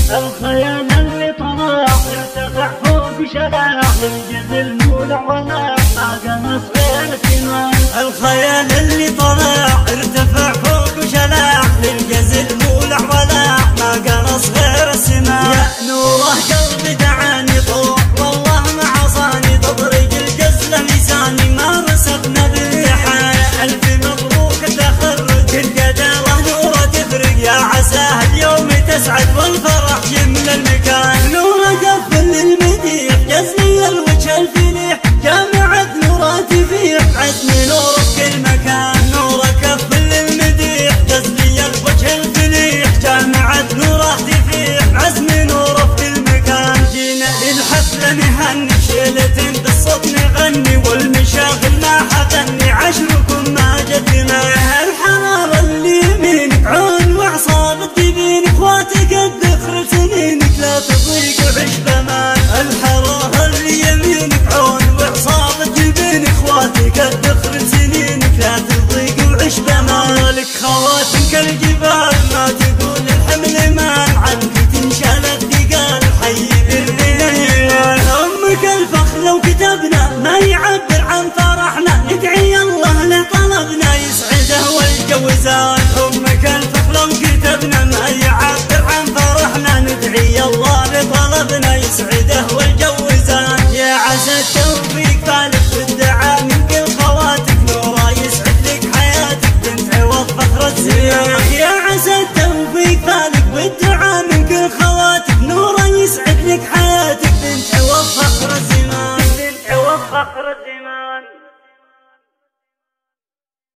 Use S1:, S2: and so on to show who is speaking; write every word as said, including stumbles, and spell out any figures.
S1: الخيال اللي طلع ارتفع فوق شلاع ينجز المولع ولا ما غير سماع.
S2: الخيال اللي طلع ارتفع فوق شلاع ينجز المولع ولا ما قنص غير سماع. يا نوره قلبي دعاني طوع والله ما عصاني تطرق الجزله لساني ما رسبنا بالامتحان. الف مبروك تخرج الجداره نوره تفرق يا عساه اليوم تسعد والفرح يملى المكان. نوره قفل المديح جزلي الوجه الفليح جامعة نوره تفيح عزمي نوره في كل مكان. نوره قفل المديح جزلي الوجه الفليح جامعة نوره تفيح عزمي نوره في كل مكان. جينا للحفلة نهني شيلة بالصوت نغني والمشاغل ما حغني عشركم ما جدنا. الحرارة اللي يمينك عون وعصابة تبين اخواتك الدخل سنينك لا تضيق وعيش بمان. الحرارة اللي يمينك عون وعصابة تبين اخواتك الدخل سنينك لا تضيق وعيش بمان. لك خواتم كالجبال ما تقول الحمل مان عنك تنشال الثقال حي بالرجال. امك الفخر لو كتبنا ما يعبر عن فرحنا ندعي الله لطلبنا يسعده والجوزان. امك الفخر لو كتبنا ما يعبر عن فرحنا ندعي الله لطلبنا يسعده والجوزان.